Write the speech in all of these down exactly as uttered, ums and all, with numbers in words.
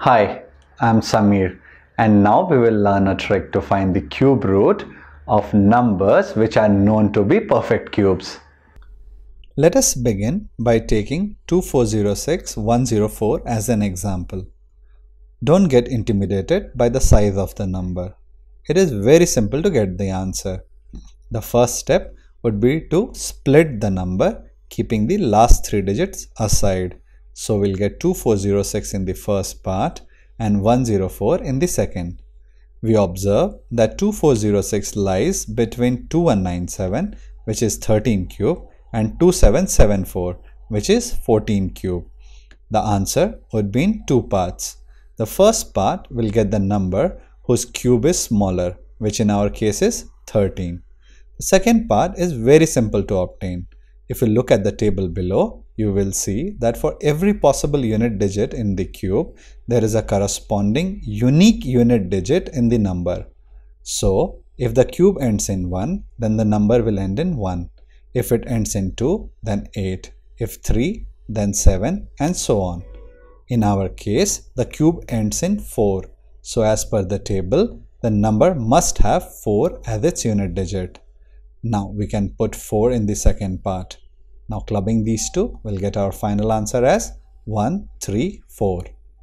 Hi, I'm Samir, and now we will learn a trick to find the cube root of numbers which are known to be perfect cubes. Let us begin by taking two four zero six one zero four as an example. Don't get intimidated by the size of the number. It is very simple to get the answer. The first step would be to split the number, keeping the last three digits aside. So we'll get two four zero six in the first part and one zero four in the second. We observe that two four zero six lies between two one nine seven, which is thirteen cube, and two seven seven four, which is fourteen cube. The answer would be in two parts. The first part will get the number whose cube is smaller, which in our case is thirteen. The second part is very simple to obtain. If you look at the table below, you will see that for every possible unit digit in the cube, there is a corresponding unique unit digit in the number. So, if the cube ends in one, then the number will end in one. If it ends in two, then eight. If three, then seven, and so on. In our case, the cube ends in four. So, as per the table, the number must have four as its unit digit. Now, we can put four in the second part. Now, clubbing these two, we'll get our final answer as one three four.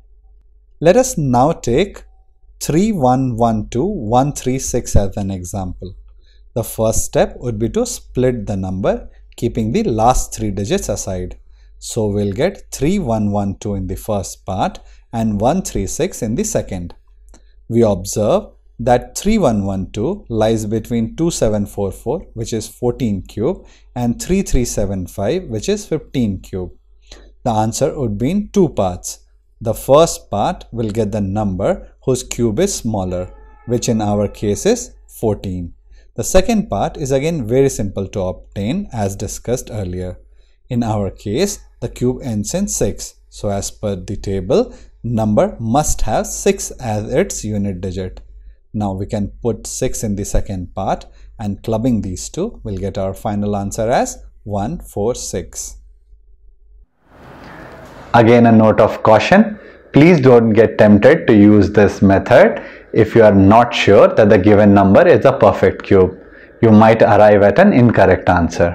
Let us now take three one one two one three six as an example. The first step would be to split the number, keeping the last three digits aside. So, we'll get three one one two in the first part and one three six in the second. We observe that three one one two lies between two seven four four, which is fourteen cube, and three three seven five, which is fifteen cube. The answer would be in two parts. The first part will get the number whose cube is smaller, which in our case is fourteen. The second part is again very simple to obtain as discussed earlier. In our case, the cube ends in six. So as per the table, number must have six as its unit digit. Now we can put six in the second part, and clubbing these two, we'll get our final answer as one four six. Again, a note of caution. Please don't get tempted to use this method if you are not sure that the given number is a perfect cube. You might arrive at an incorrect answer.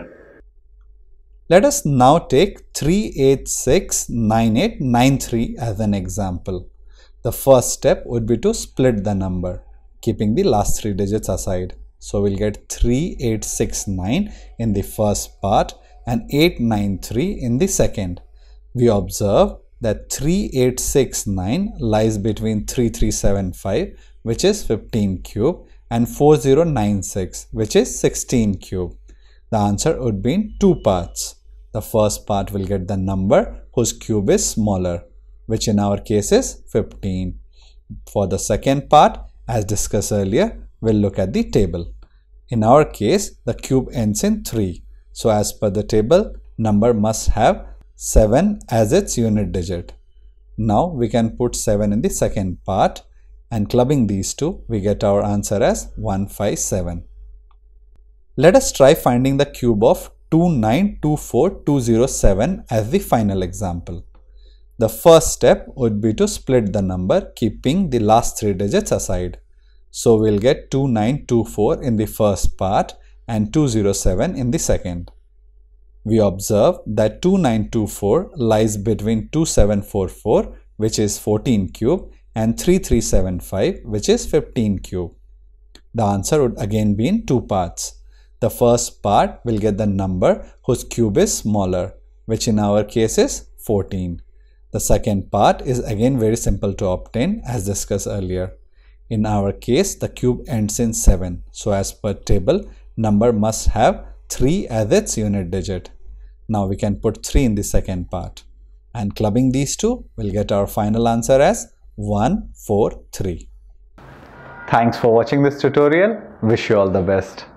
Let us now take three eight six nine eight nine three as an example. The first step would be to split the number, keeping the last three digits aside. So we'll get three eight six nine in the first part and eight nine three in the second. We observe that three eight six nine lies between three three seven five, which is fifteen cube, and four zero nine six, which is sixteen cube. The answer would be in two parts. The first part will get the number whose cube is smaller, which in our case is fifteen. For the second part, as discussed earlier, we'll look at the table. In our case, the cube ends in three. So as per the table, number must have seven as its unit digit. Now we can put seven in the second part, and clubbing these two, we get our answer as one five seven. Let us try finding the cube of two nine two four two zero seven as the final example. The first step would be to split the number, keeping the last three digits aside. So we'll get two nine two four in the first part and two zero seven in the second. We observe that two nine two four lies between two seven four four, which is fourteen cube, and three three seven five, which is fifteen cube. The answer would again be in two parts. The first part will get the number whose cube is smaller, which in our case is fourteen. The second part is again very simple to obtain as discussed earlier. In our case, the cube ends in seven. So as per table, number must have three as its unit digit. Now we can put three in the second part. And clubbing these two, we'll get our final answer as one four three. Thanks for watching this tutorial. Wish you all the best.